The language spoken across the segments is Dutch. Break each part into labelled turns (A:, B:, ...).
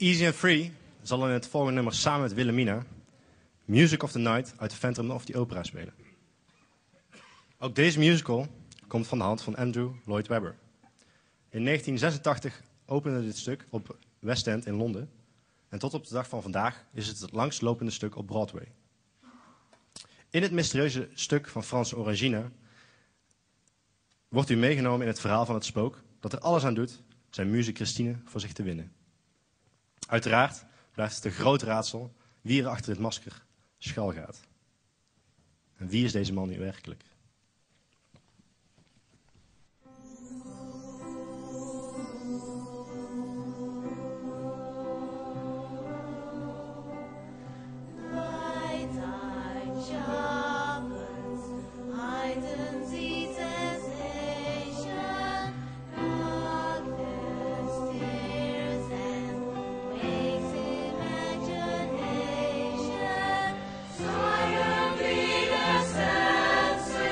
A: Easy and Free zal in het volgende nummer samen met Wilhelmina Music of the Night uit de Phantom of the Opera spelen. Ook deze musical komt van de hand van Andrew Lloyd Webber. In 1986 opende dit stuk op West End in Londen en tot op de dag van vandaag is het het langstlopende stuk op Broadway. In het mysterieuze stuk van Frans Orangina wordt u meegenomen in het verhaal van het spook dat er alles aan doet zijn muze Christine voor zich te winnen. Uiteraard blijft het een groot raadsel wie er achter dit masker schuil gaat. En wie is deze man nu werkelijk?
B: Siren, be the sense.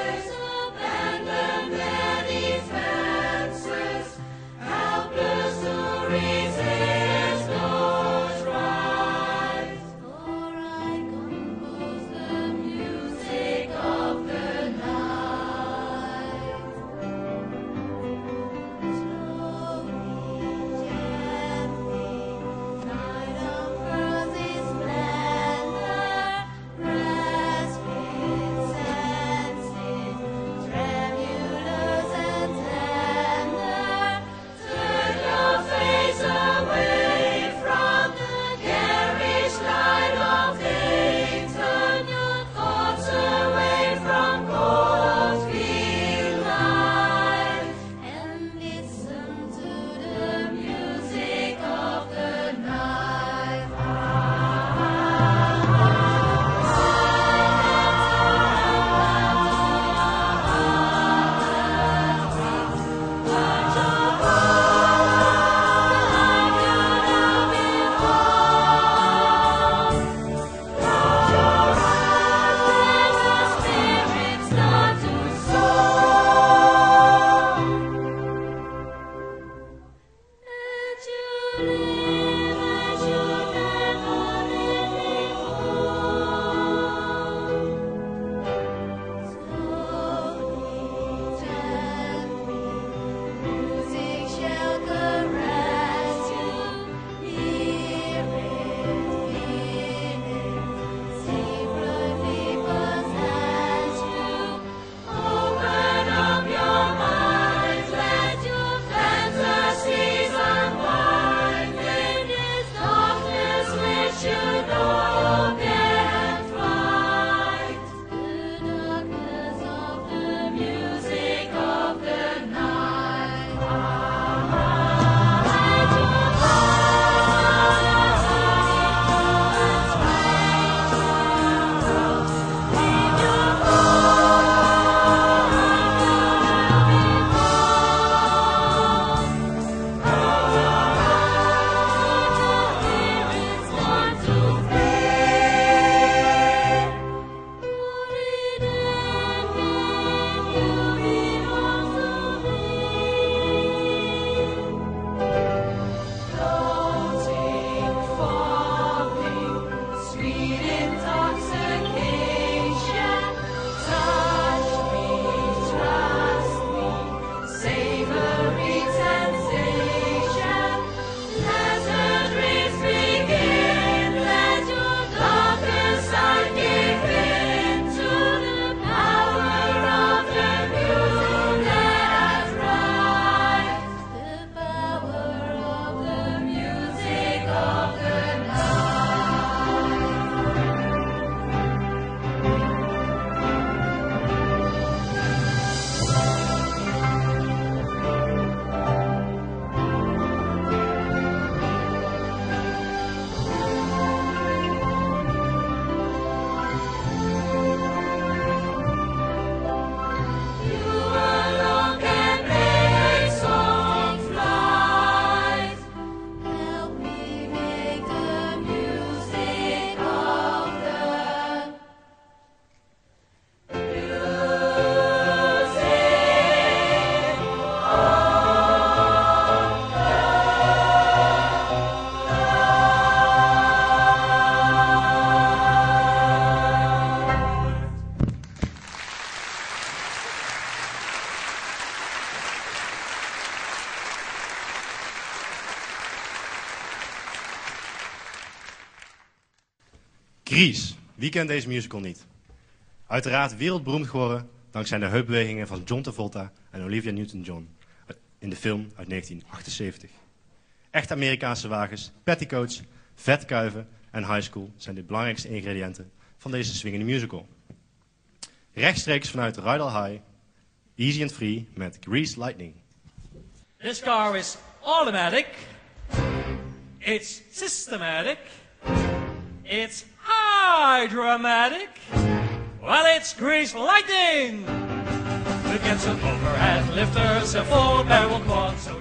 A: Grease. Wie kent deze musical niet? Uiteraard wereldberoemd geworden dankzij de heupbewegingen van John Travolta en Olivia Newton-John in de film uit 1978. Echte Amerikaanse wagens, petticoats, vetkuiven en high school zijn de belangrijkste ingrediënten van deze swingende musical. Rechtstreeks vanuit Rydal High, easy and free met Grease Lightning.
B: This car is automatic. It's systematic. It's hydromatic. Well, it's Grease Lightning. We get some overhead lifters, a full barrel quad, so